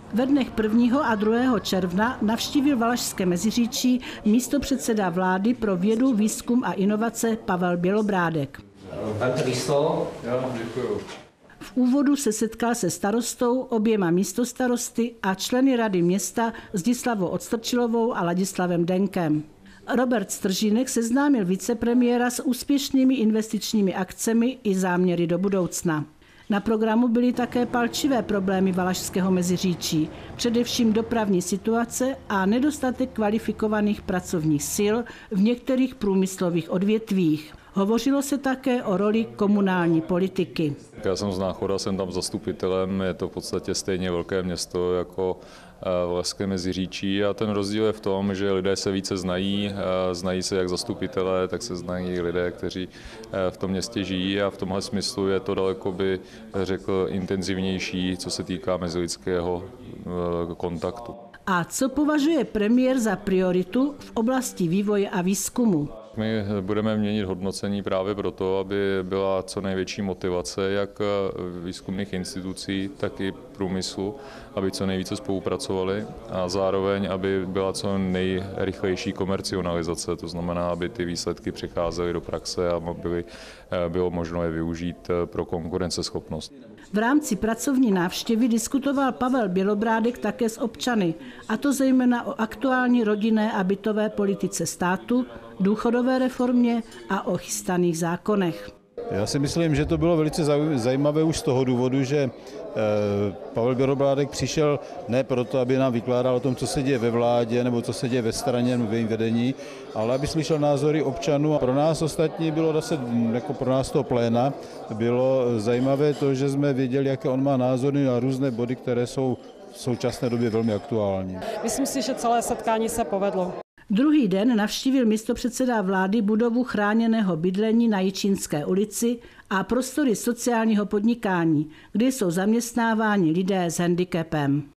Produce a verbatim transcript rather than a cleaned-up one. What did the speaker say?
Ve dnech prvního a druhého června navštívil Valašské Meziříčí místopředseda vlády pro vědu, výzkum a inovace Pavel Bělobrádek. V úvodu se setkal se starostou, oběma místostarosty a členy rady města Zdislavou Odstrčilovou a Ladislavem Denkem. Robert Stržínek seznámil vicepremiéra s úspěšnými investičními akcemi i záměry do budoucna. Na programu byly také palčivé problémy Valašského Meziříčí, především dopravní situace a nedostatek kvalifikovaných pracovních sil v některých průmyslových odvětvích. Hovořilo se také o roli komunální politiky. Já jsem z Náchoda, jsem tam zastupitelem, je to v podstatě stejně velké město jako Valašské Meziříčí a ten rozdíl je v tom, že lidé se více znají, znají se jak zastupitelé, tak se znají lidé, kteří v tom městě žijí a v tomhle smyslu je to daleko, by řekl, intenzivnější, co se týká mezilidského kontaktu. A co považuje premiér za prioritu v oblasti vývoje a výzkumu? My budeme měnit hodnocení právě proto, aby byla co největší motivace jak výzkumných institucí, tak i průmyslu, aby co nejvíce spolupracovali a zároveň, aby byla co nejrychlejší komercionalizace, to znamená, aby ty výsledky přicházely do praxe a byly, bylo možno je využít pro konkurenceschopnost. V rámci pracovní návštěvy diskutoval Pavel Bělobrádek také s občany, a to zejména o aktuální rodinné a bytové politice státu, důchodové reformě a o chystaných zákonech. Já si myslím, že to bylo velice zajímavé už z toho důvodu, že Pavel Bělobrádek přišel ne proto, aby nám vykládal o tom, co se děje ve vládě nebo co se děje ve straně nebo v jejím vedení, ale aby slyšel názory občanů. A pro nás ostatní bylo zase, jako pro nás toho pléna, bylo zajímavé to, že jsme věděli, jaké on má názory na různé body, které jsou v současné době velmi aktuální. Myslím si, že celé setkání se povedlo. Druhý den navštívil místopředseda vlády budovu chráněného bydlení na Jičínské ulici a prostory sociálního podnikání, kde jsou zaměstnáváni lidé s handicapem.